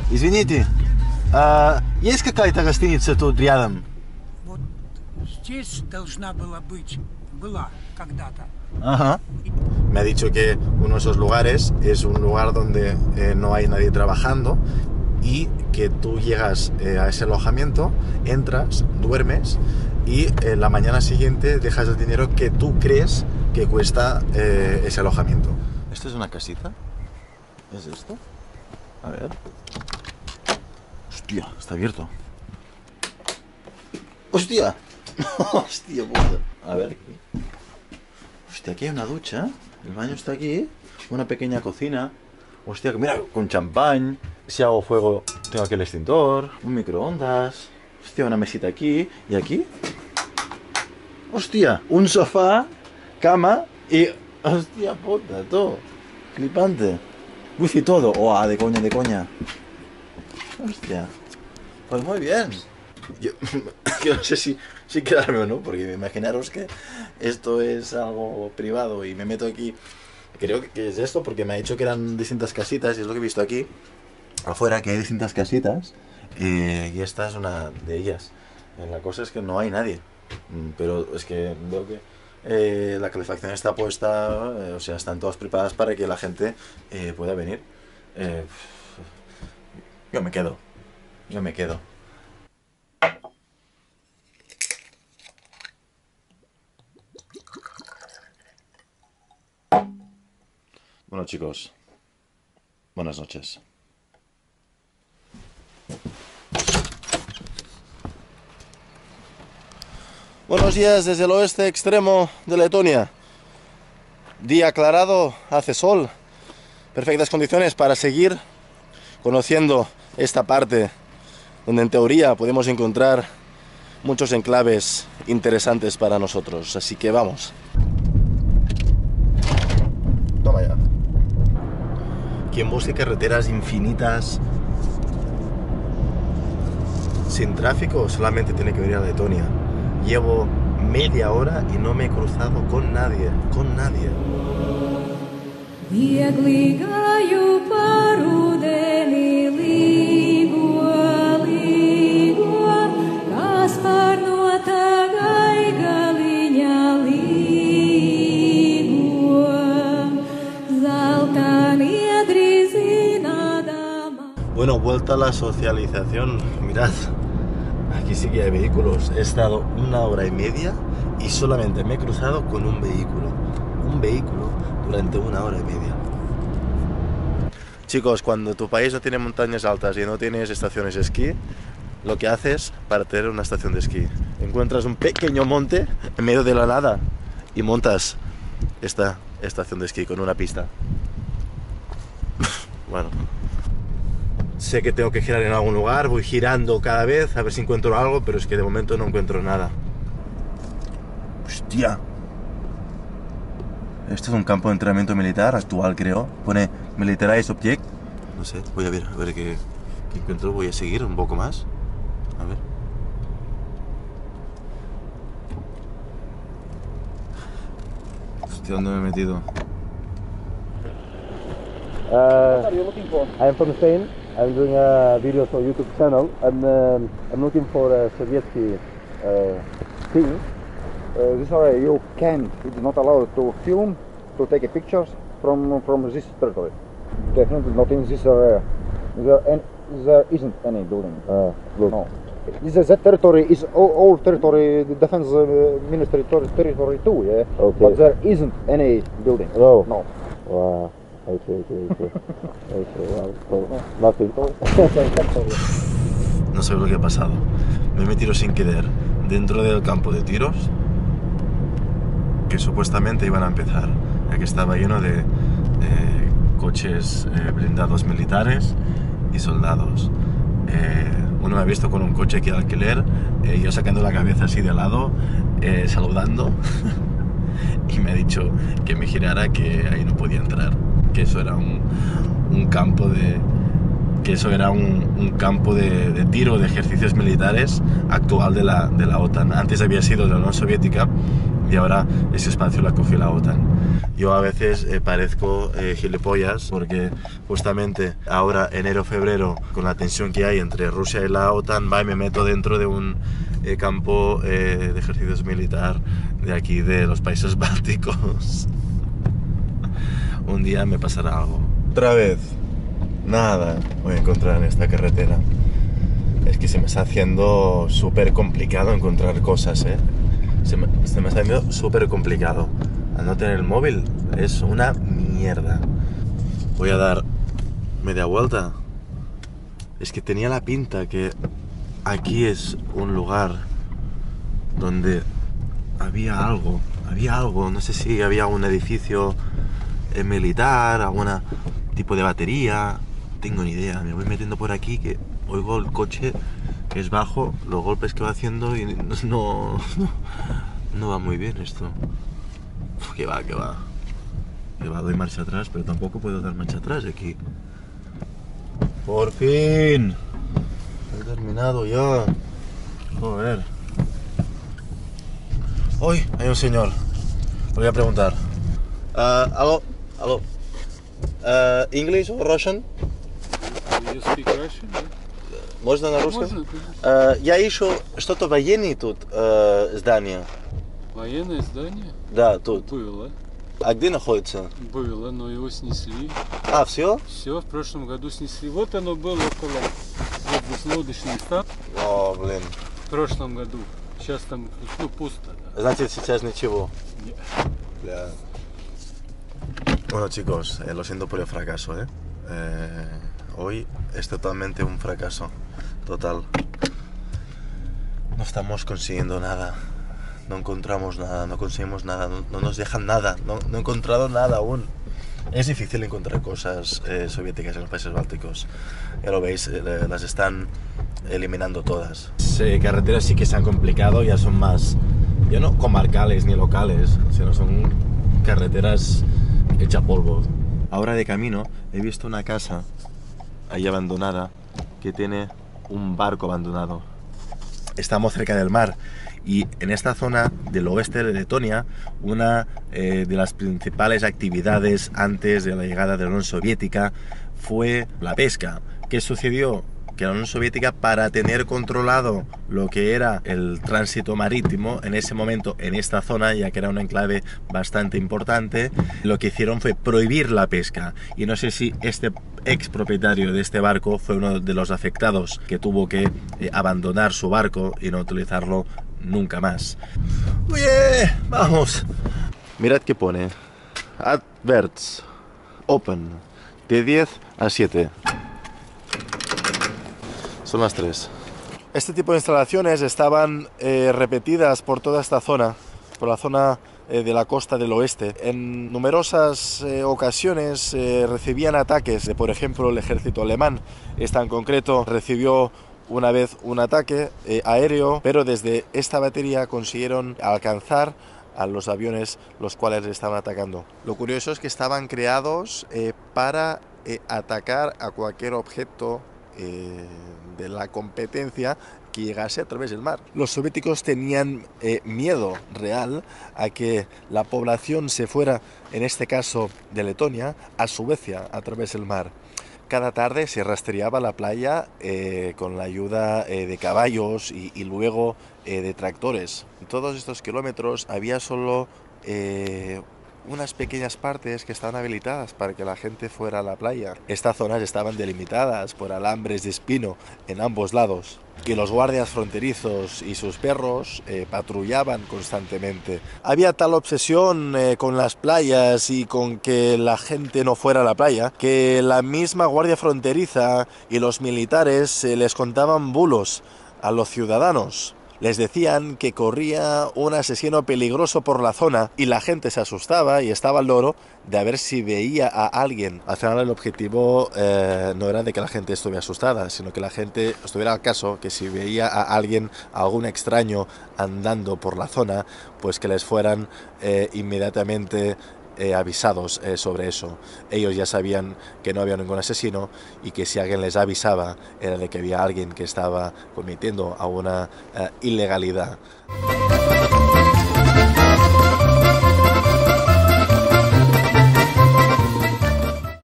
Извините, есть какая-то гостиница тут рядом? Вот здесь должна была когда-то. Ajá. Me ha dicho que uno de esos lugares es un lugar donde no hay nadie trabajando y que tú llegas a ese alojamiento, entras, duermes y la mañana siguiente dejas el dinero que tú crees que cuesta ese alojamiento. ¿Esto es una casita? ¿Es esto? A ver. Hostia, está abierto. ¡Hostia! ¡Hostia puta! A ver aquí. Hostia, aquí hay una ducha. El baño está aquí. Una pequeña cocina. Hostia, mira, con champán. Si hago fuego, tengo aquí el extintor. Un microondas. Hostia, una mesita aquí. ¿Y aquí? Hostia, un sofá, cama y... Hostia puta, todo. Flipante. Wifi todo. Oh, de coña, de coña. Hostia. Pues muy bien. Yo no sé si quedarme o no, porque imaginaros que esto es algo privado y me meto aquí. Creo que es esto, porque me ha dicho que eran distintas casitas y es lo que he visto aquí afuera, que hay distintas casitas y esta es una de ellas. La cosa es que no hay nadie, pero es que veo que la calefacción está puesta, o sea, están todas preparadas para que la gente pueda venir. Yo me quedo. Bueno, chicos, buenas noches. Buenos días desde el oeste extremo de Letonia. Día aclarado, hace sol, perfectas condiciones para seguir conociendo esta parte donde en teoría podemos encontrar muchos enclaves interesantes para nosotros. Así que vamos. Toma ya. Quien busque carreteras infinitas sin tráfico solamente tiene que venir a Letonia. Llevo media hora y no me he cruzado con nadie. Bueno, vuelta a la socialización. Mirad, aquí sí que hay vehículos. He estado una hora y media y solamente me he cruzado con un vehículo. Durante una hora y media. Chicos, cuando tu país no tiene montañas altas y no tienes estaciones de esquí, lo que haces para tener una estación de esquí, encuentras un pequeño monte en medio de la nada y montas esta estación de esquí con una pista. Bueno, sé que tengo que girar en algún lugar, voy girando cada vez a ver si encuentro algo, pero es que de momento no encuentro nada. Hostia. Esto es un campo de entrenamiento militar actual, creo. Pone Militarized Object. No sé, voy a ver qué encuentro. Voy a seguir un poco más. A ver. Hostia, ¿dónde me he metido? What are you looking for? I'm from Spain. I'm doing a video for YouTube channel, and I'm looking for a Sovietsky thing. This area you can't. It's not allowed to film, to take pictures from this territory. Definitely not in this area. There isn't any building. Look. No. That territory is all territory, the defense ministry territory too. Yeah. Okay. But there isn't any building. No. No. Wow. Okay. No sé lo que ha pasado. Me he metido sin querer dentro del campo de tiros que supuestamente iban a empezar, ya que estaba lleno de coches blindados militares y soldados. Uno me ha visto con un coche aquí de alquiler, yo sacando la cabeza así de lado, saludando y me ha dicho que me girara, que ahí no podía entrar, que eso era un campo de tiro, de ejercicios militares actual de la OTAN. Antes había sido de la Unión Soviética y ahora ese espacio lo ha cogido la OTAN. Yo a veces parezco gilipollas porque justamente ahora, enero-febrero, con la tensión que hay entre Rusia y la OTAN, va y me meto dentro de un campo de ejercicios militar de aquí, de los países bálticos. Un día me pasará algo. Otra vez, nada voy a encontrar en esta carretera. Es que se me está haciendo súper complicado encontrar cosas, ¿eh? Se me está haciendo súper complicado. Al no tener el móvil es una mierda. Voy a dar media vuelta. Es que tenía la pinta que aquí es un lugar donde había algo, no sé si había un edificio militar, algún tipo de batería, no tengo ni idea. Me voy metiendo por aquí que oigo el coche que es bajo, los golpes que va haciendo y no va muy bien esto. Uf, que va, doy marcha atrás, pero tampoco puedo dar marcha atrás aquí. Por fin he terminado ya. Joder. Hoy hay un señor. Le voy a preguntar. Алло. English or Russian? You speak Russian? Да? Можно на русском? Можно, конечно. Я ищу что-то военное тут, здание. Военное здание? Да, тут. Было. А где находится? Было, но его снесли. А, все? Все, в прошлом году снесли. Вот оно было около вот лодочный стан. О, блин. В прошлом году. Сейчас там пусто. Да. Значит, сейчас ничего. Нет. Bля. Bueno, chicos, lo siento por el fracaso, ¿eh? Hoy es totalmente un fracaso. Total. No estamos consiguiendo nada. No encontramos nada, no conseguimos nada, no nos dejan nada. No he encontrado nada aún. Es difícil encontrar cosas soviéticas en los países bálticos. Ya lo veis, las están eliminando todas. Carreteras sí que se han complicado, ya son más, ya no comarcales ni locales, sino son carreteras hecha polvo. Ahora de camino he visto una casa ahí abandonada que tiene un barco abandonado. Estamos cerca del mar y en esta zona del oeste de Letonia, una de las principales actividades antes de la llegada de la Unión Soviética fue la pesca. ¿Qué sucedió? Que la Unión Soviética, para tener controlado lo que era el tránsito marítimo en ese momento en esta zona, ya que era un enclave bastante importante, lo que hicieron fue prohibir la pesca. Y no sé si este ex propietario de este barco fue uno de los afectados, que tuvo que abandonar su barco y no utilizarlo nunca más. ¡Oye! ¡Vamos! Mirad qué pone. Adverts. Open. De 10 a 7. Son las 3. Este tipo de instalaciones estaban repetidas por toda esta zona, por la zona de la costa del oeste. En numerosas ocasiones recibían ataques de, por ejemplo, el ejército alemán. Esta en concreto recibió una vez un ataque aéreo, pero desde esta batería consiguieron alcanzar a los aviones los cuales estaban atacando. Lo curioso es que estaban creados para atacar a cualquier objeto de la competencia que llegase a través del mar. Los soviéticos tenían miedo real a que la población se fuera, en este caso de Letonia, a Suecia a través del mar. Cada tarde se rastreaba la playa con la ayuda de caballos y luego de tractores. En todos estos kilómetros había solo unas pequeñas partes que estaban habilitadas para que la gente fuera a la playa. Estas zonas estaban delimitadas por alambres de espino en ambos lados y los guardias fronterizos y sus perros patrullaban constantemente. Había tal obsesión con las playas y con que la gente no fuera a la playa que la misma guardia fronteriza y los militares les contaban bulos a los ciudadanos. Les decían que corría un asesino peligroso por la zona y la gente se asustaba y estaba al loro de a ver si veía a alguien. Al final el objetivo no era de que la gente estuviera asustada, sino que la gente estuviera al caso, que si veía a alguien, a algún extraño andando por la zona, pues que les fueran inmediatamente avisados sobre eso. Ellos ya sabían que no había ningún asesino y que si alguien les avisaba era de que había alguien que estaba cometiendo alguna ilegalidad.